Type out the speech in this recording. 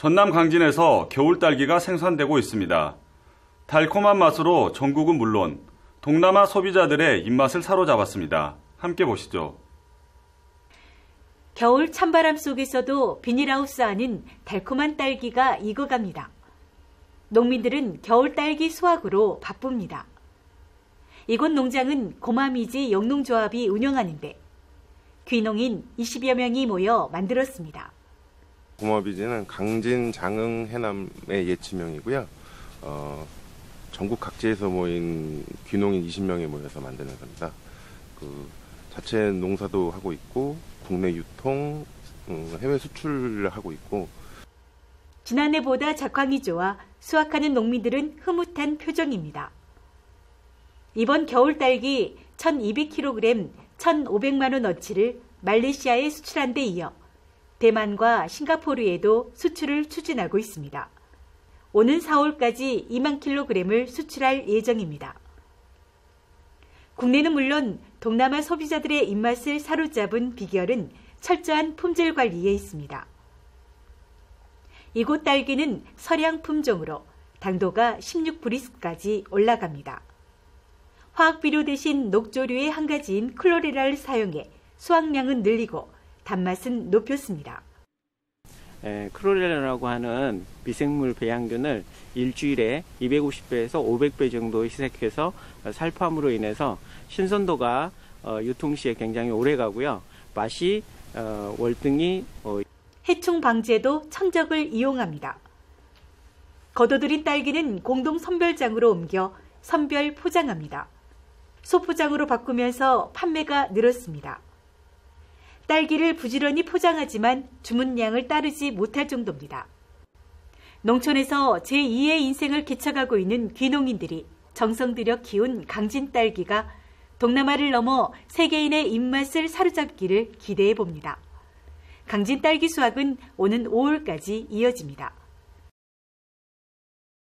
전남 강진에서 겨울 딸기가 생산되고 있습니다. 달콤한 맛으로 전국은 물론 동남아 소비자들의 입맛을 사로잡았습니다. 함께 보시죠. 겨울 찬바람 속에서도 비닐하우스 안은 달콤한 딸기가 익어갑니다. 농민들은 겨울 딸기 수확으로 바쁩니다. 이곳 농장은 고마미지 영농조합이 운영하는데 귀농인 20여 명이 모여 만들었습니다. 고마미지는 강진, 장흥, 해남의 옛 지명이고요. 전국 각지에서 모인 귀농인 20명이 모여서 만드는 겁니다. 자체 농사도 하고 있고 국내 유통, 해외 수출을 하고 있고. 지난해보다 작황이 좋아 수확하는 농민들은 흐뭇한 표정입니다. 이번 겨울 딸기 1200kg 1,500만 원어치를 말레이시아에 수출한 데 이어 대만과 싱가포르에도 수출을 추진하고 있습니다. 오는 4월까지 2만 kg을 수출할 예정입니다. 국내는 물론 동남아 소비자들의 입맛을 사로잡은 비결은 철저한 품질 관리에 있습니다. 이곳 딸기는 서량 품종으로 당도가 16브리스까지 올라갑니다. 화학비료 대신 녹조류의 한 가지인 클로레라를 사용해 수확량은 늘리고 단맛은 높였습니다. 클로레라라고 하는 미생물 배양균을 일주일에 250배에서 500배 정도 희석해서 살포함으로 인해서 신선도가 유통 시에 굉장히 오래 가고요. 맛이 월등히 해충 방제도 천적을 이용합니다. 거둬들인 딸기는 공동 선별장으로 옮겨 선별 포장합니다. 소포장으로 바꾸면서 판매가 늘었습니다. 딸기를 부지런히 포장하지만 주문량을 따르지 못할 정도입니다. 농촌에서 제2의 인생을 개척하고 있는 귀농인들이 정성 들여 키운 강진 딸기가 동남아를 넘어 세계인의 입맛을 사로잡기를 기대해 봅니다. 강진 딸기 수확은 오는 5월까지 이어집니다.